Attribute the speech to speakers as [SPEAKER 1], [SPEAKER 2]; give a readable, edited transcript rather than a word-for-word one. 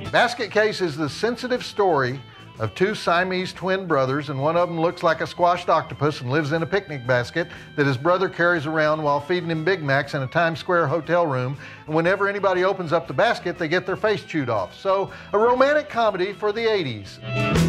[SPEAKER 1] Basket Case is the sensitive story of two Siamese twin brothers, and one of them looks like a squashed octopus and lives in a picnic basket that his brother carries around while feeding him Big Macs in a Times Square hotel room. And whenever anybody opens up the basket, they get their face chewed off. So, a romantic comedy for the 80s.